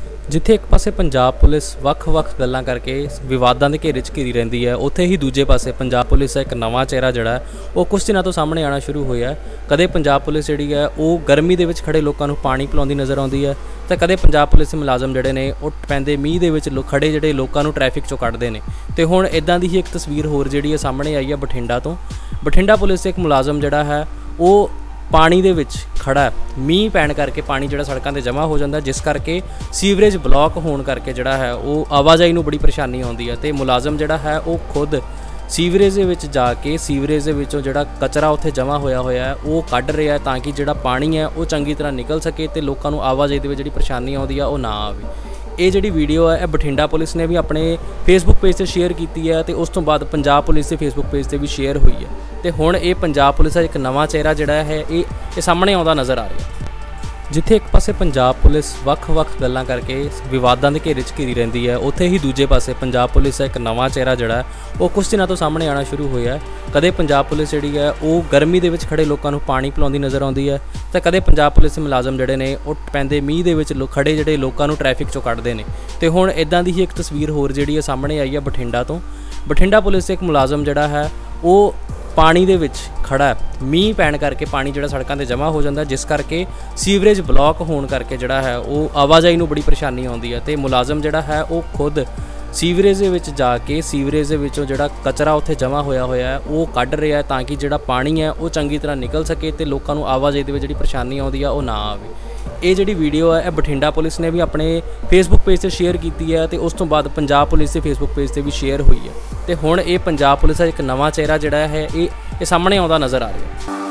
जिथे एक पासे पंजाब पुलिस ਵੱਖ-ਵੱਖ गल्लां करके विवादां दे घेरे 'च घिरी रहिंदी है, उत्थे ही दूजे पासे पंजाब पुलिस का एक नवां चेहरा जिहड़ा वो कुछ दिनों तो सामने आना शुरू होया है। कदे पंजाब पुलिस जिहड़ी है वो गर्मी दे विच खड़े लोकां नूं पानी पिलाउंदी नज़र आउंदी है, तो कदे पंजाब पुलिस के मुलाजम जिहड़े ने वो पैंदे मींह दे विच खड़े जिहड़े लोकां नूं ट्रैफिक चों कढदे ने। ते हुण इदां दी ही एक तस्वीर होर जिहड़ी है सामने आई है बठिंडा तो। बठिंडा पुलिस एक मुलाजम जिहड़ा है वो पानी दे विच खड़ा है, मींह पैण करके पानी जिहड़ा सड़कां ते जमा हो जाता है, जिस करके सीवरेज ब्लॉक होने करके जिहड़ा है वो आवाजाही नूं बड़ी परेशानी आउंदी है। ते मुलाजम जिहड़ा है वो खुद सीवरेज दे विच जाके सीवरेज दे विचों जिहड़ा कचरा उत्थे जमा होया है वो कढ रहा है, ताकि जिहड़ा पानी है वो चंगी तरह निकल सके ते लोकां नूं आवाजाही दे विच जिहड़ी परेशानी आउंदी है वो ना आवे। ये जिहड़ी वीडियो है बठिंडा पुलिस ने भी अपने फेसबुक पेज से शेयर की है, तो उस तो बाद पंजाब पुलिस के फेसबुक पेज से भी शेयर हुई है। तो हुण ये पंजाब पुलिस का एक नवां चेहरा जिहड़ा है ये सामने आउंदा नज़र आ रहा है। जिथे एक पासे पंजाब पुलिस ਵੱਖ-ਵੱਖ गल्लां करके विवादां दे घेरे 'च घिरी रहिंदी है, उत्थे ही दूजे पासे पंजाब पुलिस का एक नवां चेहरा जिहड़ा वो कुछ दिनों तो सामने आना शुरू होया है। कदे पंजाब पुलिस जिहड़ी है वो गर्मी दे विच खड़े लोकां नूं पानी पिलाउंदी नज़र आउंदी है, तो कदे पंजाब पुलिस के मुलाजम जिहड़े ने वो पैंदे मींह दे विच खड़े जिहड़े लोकां नूं ट्रैफिक चों कढदे ने। ते हुण इदां दी ही एक तस्वीर होर जिहड़ी है सामने आई है बठिंडा तो। बठिंडा पुलिस एक मुलाजम जिहड़ा है वो पानी दे विच खड़ा है, मींह पैण करके पानी जिहड़ा सड़कां ते जमा हो जाता है, जिस करके सीवरेज ब्लॉक होने करके जिहड़ा है वो आवाजाही नूं बड़ी परेशानी आउंदी है। ते मुलाजम जिहड़ा है वो खुद सीवरेज दे विच जाके सीवरेज दे विचों जिहड़ा कचरा उत्थे जमा होया है वो कढ रहा है, ताकि जिहड़ा पानी है वो चंगी तरह निकल सके ते लोकां नूं आवाजाही दे विच जिहड़ी परेशानी आउंदी है वो ना आवे। ये जिहड़ी वीडियो है बठिंडा पुलिस ने भी अपने फेसबुक पेज से शेयर की है, तो उस तो बाद पंजाब पुलिस के फेसबुक पेज से भी शेयर हुई है। तो हुण ये पंजाब पुलिस का एक नवां चेहरा जिहड़ा है ये सामने आउंदा नज़र आ रहा है।